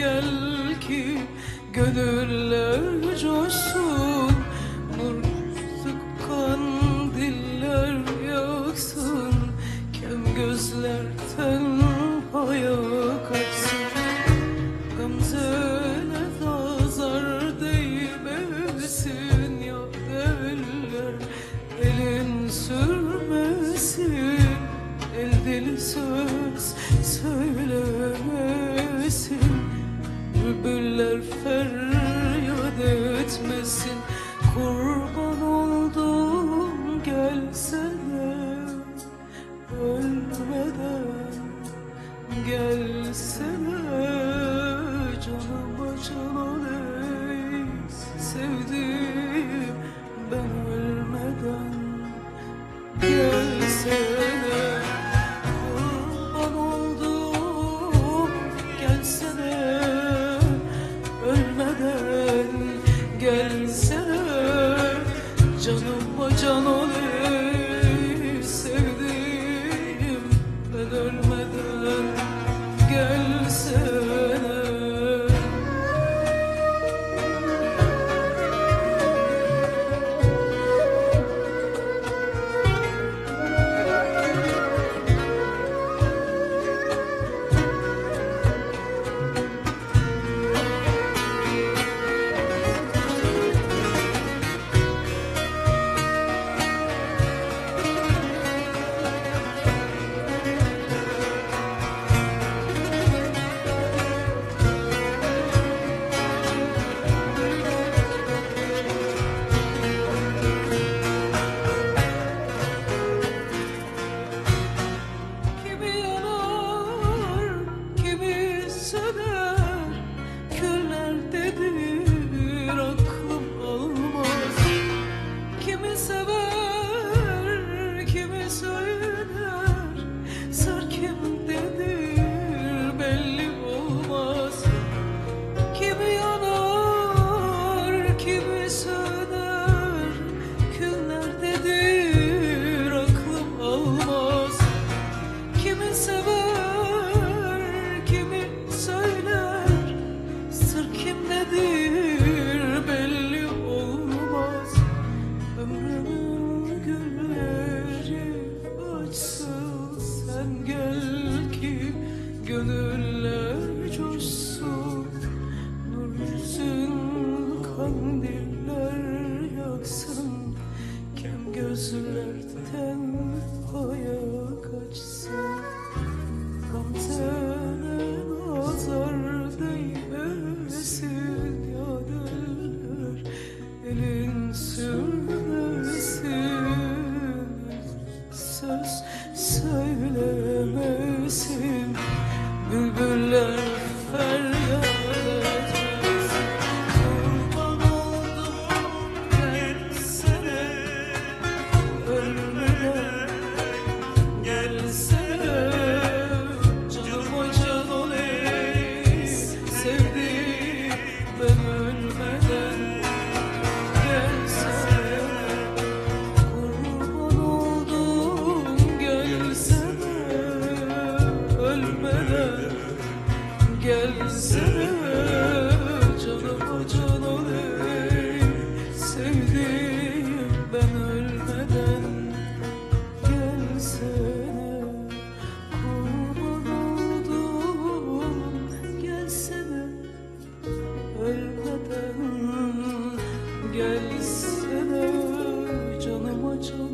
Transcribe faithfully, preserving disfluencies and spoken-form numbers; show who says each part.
Speaker 1: gel ki gönüller coşsun, nur sıkan diller yaksın, kem gözler tenhaya kaçsın. Gamzene nazar değmesin ya eller, elin sürmesin, el dili söz söylemesin, bülbüller feryat etmesin. Kurban oldum gelsene, ölmeden gelsene, canıma canan ey sevdiğim, ben ölmeden gelsene. Kurban oldum gelsene, ölmeden gelsene, canıma canan ey sevdiğim, ben ölmeden gelsene. Gönüller coşsun, nur yüzün kandiller yaksın, kem gözler tenhaya kaçsın. Gamzene nazar değmesin ya eller, elin sürmesin, söz söylemesin, bülbüller feryat etmesin. Kurban oldum gelsene, ölmeden gelsene, canıma canan ey sevdiğim, ben ölmeden gelsene. Kurban oldum gelsene, ölmeden gelsene, canıma canan ey sevdiğim, ben ölmeden gelsene. Kurban oldum gelsene, ölmeden gelsene, canıma canan